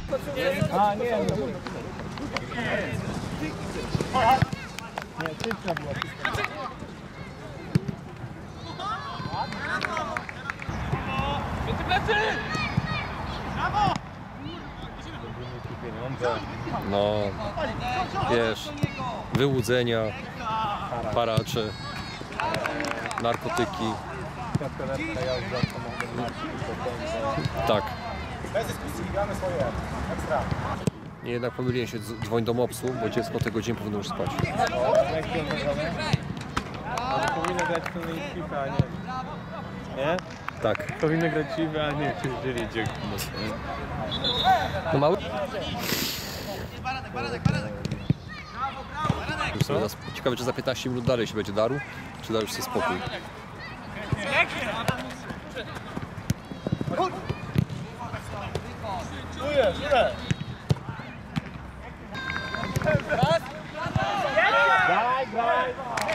A, nie, nie. Nie, szybka była. No, wiesz, wyłudzenia, paracze, narkotyki. Tak. Bez dyskusji, gramy swoje. Ekstra. Nie, jednak pomyliłem się, dzwoń do MOPS-u, bo dziecko tego dzień powinno już spać. Powinno grać w FIFA, a nie. Nie? Tak. Powinno grać FIFA, a nie czyli dziecko. No mały? Ciekawe, czy za 15 minut dalej się będzie darł, czy da już sobie spokój. Graj, graj!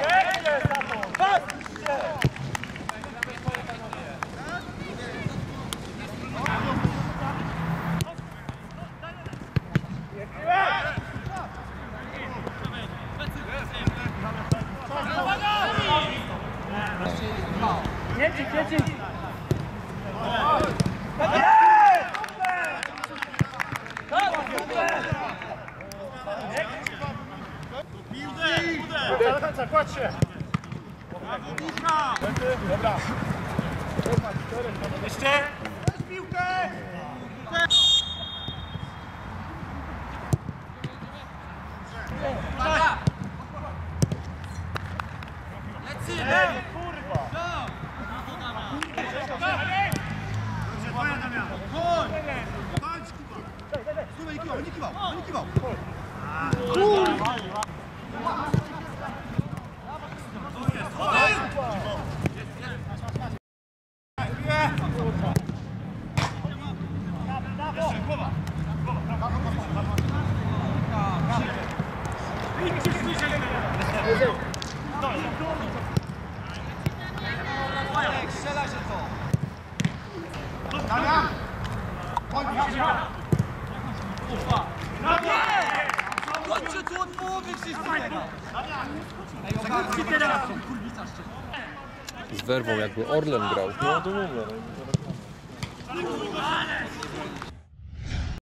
Jedź! Do końca, kładź się! Dobra. Jeszcze! Piłkę! Lecimy! Kurwa! Kurwa! Strzela się to! Chodźcie tu od połowy wszyscy teraz! Z werwą jakby Orlen grał. No to mówię.